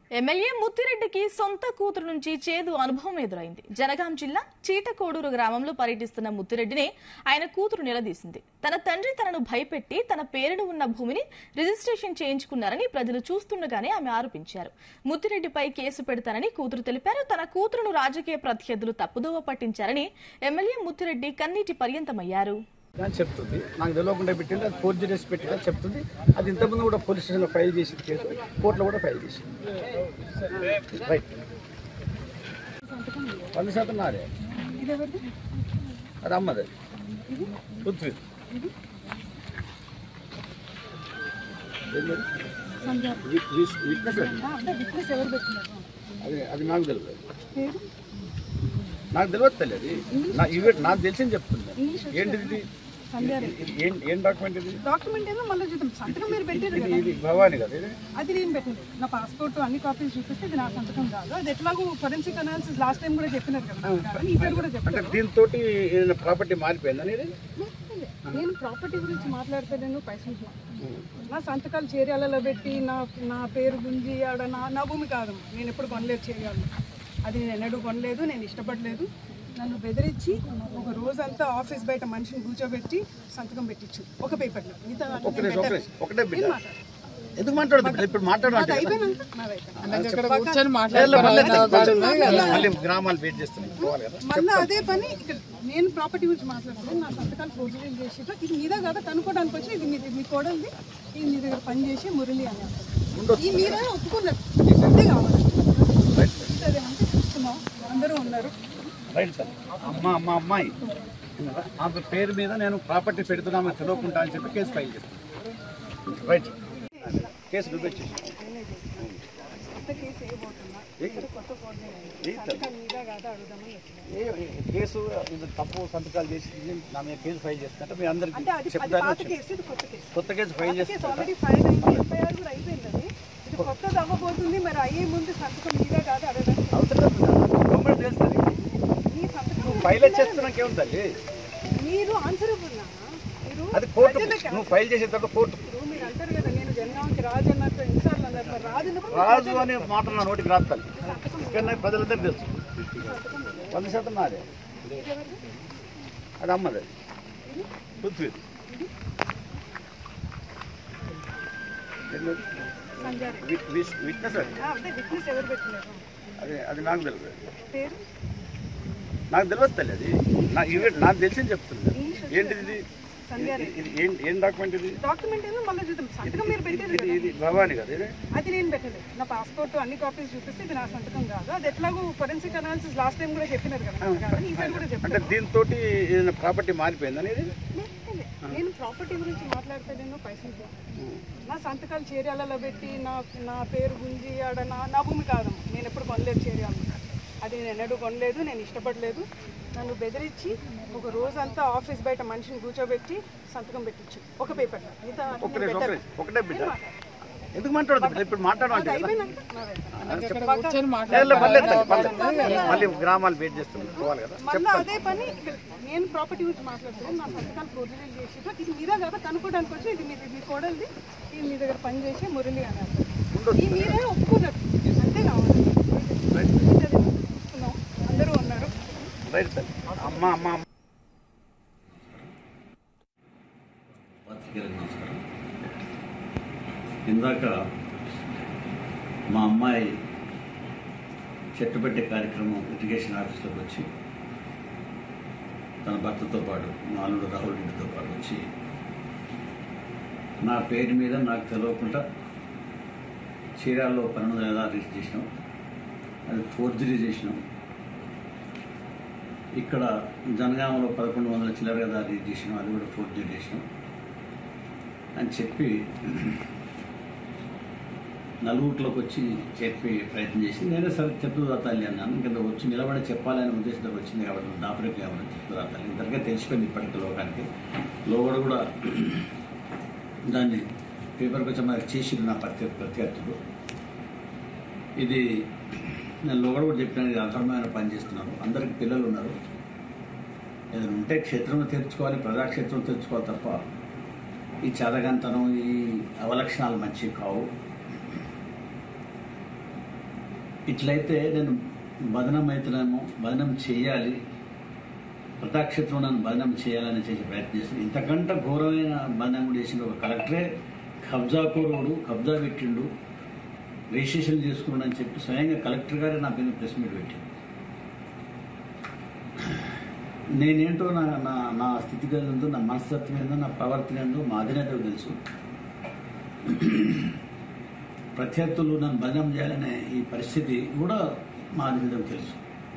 MLA ముత్తిరెడ్డికి సొంత కూతురు నుంచి చేదు అనుభవం ఎదురైంది. జనగాం జిల్లా చీటకోడూరు గ్రామంలో పర్యటిస్తున్న ముత్తిరెడ్డిని ఆయన కూతురు నిలదీసింది. తన తండ్రి తనను భయపెట్టి తన పేరును ఉన్న భూమిని రిజిస్ట్రేషన్ చేయించుకున్నారని ప్రజలు చూస్తుండగానే ఆమె ఆరోపించారు. ముత్తిరెడ్డిపై కేసు పెడతానని కూతురు తెలిపారు. తన కూతురును రాజకీయ ప్రత్యర్థులు తప్పుదోవ పట్టించారని ఎమ్మెల్యే ముత్తిరెడ్డి కన్నీటి పర్యంతమయ్యారు. చెప్తుంది నాకు తెలియకుండా పెట్టింది, అది ఫోర్జరీస్ పెట్టింది చెప్తుంది. అది ఇంతకుముందు కూడా పోలీస్ స్టేషన్లో ఫైల్ చేసి కేసు కోర్టులో కూడా ఫైల్ చేసి రైట్ 100% నాదే. అది అమ్మది పృథ్వీ. అది నాకు తెలియదు, నాకు తెలియదు తల్లి. అది నాకు తెలిసింది చెప్తుంది. ఏంటిది ఏం డాక్యుమెంట్? ఇది డాక్యుమెంట్ ఏదో మళ్ళీ చూద్దాం. సంతకం మీరు పెట్టారు కదా, ఇది భవాని కదా, అది నేను పెట్టింది. నా పాస్పోర్ట్ అన్ని కాపీస్ చూపిస్తే ఇది నా సంతకం కాదు. అది ఎట్లాగో ఫోరెన్సిక్ అనాలిసిస్ లాస్ట్ టైం కూడా చెప్పినారు కదా, ఈసారి కూడా చెప్పారు. అంటే దీంతో ప్రాపర్టీ మారిపోయింది అనేది. నేను ప్రాపర్టీ గురించి మాట్లాడితే పైసలు నా సంతకాలు చేర్యాలలో పెట్టి నా పేరు గుంజి ఆడ నా భూమి కాదు. నేను ఎప్పుడు కొనలేదు చేయాలి, అది నేను ఎన్నడూ కొనలేదు, నేను ఇష్టపడలేదు. నన్ను బెదిరించి ఒక రోజంతా ఆఫీస్ బయట మనిషిని కూర్చోబెట్టి సంతకం పెట్టించు ఒక పేపర్లో. ఎందుకు మాట్లాడుతుంది ఇప్పుడు? గ్రామాలు వెయిట్ చేస్తున్నాయి. మళ్ళీ అదే పని ఇక్కడ నేను ప్రాపర్టీ గురించి మాట్లాడుతున్నాను. నా సంతకాలు ఫోర్జరీ చేసి ఇది మీద కదా కనుక్కోవడానికి వచ్చి ఇది మీ కోడలిది, ఇది మీ దగ్గర పని చేసి మురళి అని ఈ మీరే ఒప్పుకున్నారు. అంతే కావాలి అంటే చూస్తున్నాం, అందరూ ఉన్నారు. Right sir. అమ్మాయి ఆమె పేరు మీద నేను ప్రాపర్టీ పెడుతున్నామని తెలియకుండా అని చెప్పి కేసు ఫైల్ చేస్తాను. రైట్, కేసు చూపించేసి కేసు తప్పు సంతకాలు చేసి నా మీద కేసు ఫైల్ చేస్తుంటే మీ అందరికీ చెప్తాను. కొత్త కేసు ఫైల్ చేస్తాను. కొత్తది అవ్వబోతుంది, మరి అయ్యే ముందు సంతకం మీదే కాదు అడగడం గవర్నమెంట్ తెలుస్తుంది. ఫైల్ చేస్తున్నాకేముందండి, మీరు ఆన్సర్ అది కోర్టు. నువ్వు ఫైల్ చేసే తర్వాత కోర్టు. మీరు అంటారు కదా, నేను జనగాంకి రాజు అన్నట్టు ఎన్నిసార్లు అన్నారు. రాజు అనే మాట నా నోటికి రాస్తాను. ఇక్కడ ప్రజలందరూ తెలుసు. 100% నాదే. అది అమ్మది పృథ్వీ. విట్నెస్ అది నాకు తెలియదు, నాకు తెలియదు తల్లి. అది నాకు తెలిసింది చెప్తుంది. ఏంటిది ఏం డాక్యుమెంట్? ఇది డాక్యుమెంట్ ఏదో మళ్ళీ చూద్దాం. సంతకం మీరు పెట్టారు కదా, ఇది భవాని కదా, అది నేను పెట్టలేదు. నా పాస్పోర్ట్ అన్ని కాపీస్ చూపిస్తే ఇది నా సంతకం కాదు. అది ఎట్లాగో ఫోరెన్సిక్ అనాలిసిస్ లాస్ట్ టైం కూడా చెప్పినారు కదా, ఈసారి కూడా చెప్పారు. అంటే దీంతో ప్రాపర్టీ మారిపోయింది అనేది. నేను ప్రాపర్టీ గురించి మాట్లాడితే పైసలు నా సంతకాలు చేర్యాలలో పెట్టి నా పేరు గుంజి ఆడ నా భూమి కాదు. నేను ఎప్పుడు కొనలేదు చేర్యాలు, అది నేను ఎన్నడూ కొనలేదు, నేను ఇష్టపడలేదు. నన్ను బెదిరించి ఒక రోజంతా ఆఫీస్ బయట మనిషిని కూర్చోబెట్టి సంతకం పెట్టించు ఒక పేపర్లో. ఒకటే ఎందుకు మాట్లాడుతుంది ఇప్పుడు? మళ్ళీ గ్రామాలు వెయిట్ చేస్తున్నాయి. మళ్ళీ అదే పని ఇక్కడ నేను ప్రాపర్టీ గురించి మాట్లాడుతున్నాను. నా సంతకాలు ఫోర్జరీ చేసి ఇది మీద కదా కనుక్కోవడానికి వచ్చి ఇది మీ కోడలిది, ఇది మీ దగ్గర పని చేసి మురళి అన్నారు. ఈ మీరే ఒప్పుకున్నారు. అంతే కావాలి. చూస్తున్నాం, అందరూ ఉన్నారు. Right sir. అమ్మ ఇందాక మా అమ్మాయి చెట్టు పెట్టే కార్యక్రమం ఇరిగేషన్ ఆఫీస్లోకి వచ్చి తన భర్తతో పాటు మా అల్లుడు రాహుల్ రెడ్డితో పాటు వచ్చి నా పేరు మీద నాకు తెలియకుండా చీరాల్లో 1200 ఎలా రిజిస్టర్ చేసినాం, అది ఫోర్జరీ చేసినాం. ఇక్కడ జనగామలో 1100 చిల్లర కదా రిజిస్టర్ చేసినాం, అది కూడా ఫోర్జరీ చేసినాం అని చెప్పి నలుగురిలోకి వచ్చి చెప్పి ప్రయత్నం చేసి నేనే సరే చెప్తుందా తల్లి అన్నాను. ఇంకా వచ్చి నిలబడి చెప్పాలనే ఉద్దేశంతో వచ్చింది కాబట్టి దాపరికి కాబట్టి చెప్తుందా తల్లి ఇంతగా తెలిసిపోయింది ఇప్పటికీ లోకానికి. లోగడ కూడా దాన్ని పేపర్కి వచ్చి మనకి చేసింది నా ప్రత్యర్థులు. ఇది నేను లోగడ కూడా చెప్పినాను, ఇది అధర్మమైన పని చేస్తున్నాను. అందరికి పిల్లలు ఉన్నారు, ఏదైనా ఉంటే క్షేత్రంలో తెరుచుకోవాలి, ప్రజాక్షేత్రం తెరుచుకోవాలి తప్ప ఈ చాదగంతనం ఈ అవలక్షణాలు మంచివి కావు. ఇట్లయితే నేను బదనం అవుతున్నామో, బదనం చేయాలి, ప్రతాక్షత్వం నన్ను బదనం చేయాలని చేసి ప్రయత్నిస్తుంది. ఇంతకంటే ఘోరమైన బదనం కూడా చేసిండు. ఒక కలెక్టరే కబ్జా కోరుడు, కబ్జా పెట్టిండు, రిజిస్ట్రేషన్ చేసుకున్నాడు అని చెప్పి స్వయంగా కలెక్టర్ గారే నా పేరు ప్రెస్ మీట్ పెట్టిండు. నేనేంటో నా స్థితిగతి ఏందో, నా మనస్తత్వం ఏందో, నా ప్రవర్తన ఏందో మా అధినేతకు తెలుసు. ప్రత్యర్థులు నన్ను బదనం చేయాలనే ఈ పరిస్థితి కూడా మా అధినేతకు తెలుసు.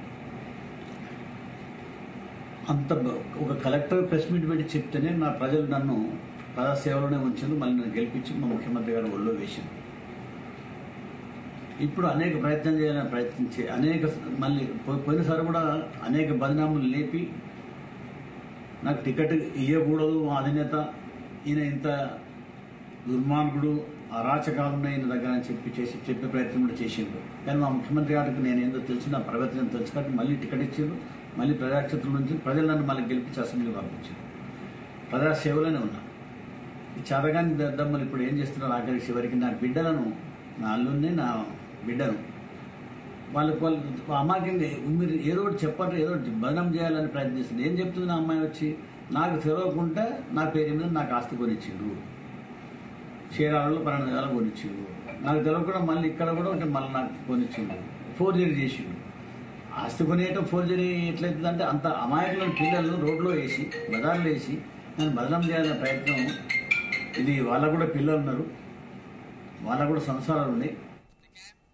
అంత ఒక కలెక్టర్ ప్రెస్ మీట్ పెట్టి చెప్తేనే నా ప్రజలు నన్ను ప్రజాసేవలోనే ఉంచారు, మళ్ళీ నన్ను గెలిపించి మా ముఖ్యమంత్రి గారు ఒళ్ళో వేసింది. ఇప్పుడు అనేక ప్రయత్నం చేయాలని ప్రయత్నించి మళ్ళీ పోయినసారి కూడా అనేక బదనాములు లేపి నాకు టికెట్ ఇవ్వకూడదు మా అధినేత, ఈయన ఇంత దుర్మార్గుడు, అరాచకాలు ఉన్నాయి ఈయన దగ్గర అని చెప్పే ప్రయత్నం కూడా చేసిండు. కానీ మా ముఖ్యమంత్రి గారికి నేను ఏందో తెలుసు, నా ప్రవర్తన తెలుసు కాబట్టి మళ్ళీ టికెట్ ఇచ్చిండు. మళ్ళీ ప్రజాక్షేత్రం నుంచి ప్రజలు నన్ను మళ్ళీ గెలిపించి అసెంబ్లీ పంపించారు. ప్రజాసేవలోనే ఉన్నా. ఈ చేతగాని దద్దమ్మలు ఇప్పుడు ఏం చేస్తున్నారు, ఆఖరికి చివరికి నా బిడ్డలను, నా అల్లుడిని, నా బిడ్డను వాళ్ళు అమ్మాయికి మీరు ఏదో ఒకటి చెప్పారు, ఏదో ఒకటి బదనం చేయాలని ప్రయత్నిస్తుంది. ఏం చెప్తుంది నా అమ్మాయి వచ్చి, నాకు తెలియకుండా నా పేరు మీద నాకు ఆస్తి కొనిచ్చిండు, చీరాలలో 12,000 కొనిచ్చిండు, నాకు తెలియకుండా మళ్ళీ ఇక్కడ కూడా ఒకటి మళ్ళీ నాకు కొనిచ్చిండు, ఫోర్జరీ చేసిండు. ఆస్తి కొనియటం ఫోర్జరీ ఎట్లయితుందంటే అంత అమాయకులను పిల్లలు రోడ్లో వేసి, బజార్లో వేసి నన్ను బదనం చేయాలనే ప్రయత్నం. ఇది వాళ్ళకు కూడా పిల్లలు ఉన్నారు, వాళ్ళకు కూడా సంసారాలు ఉన్నాయి.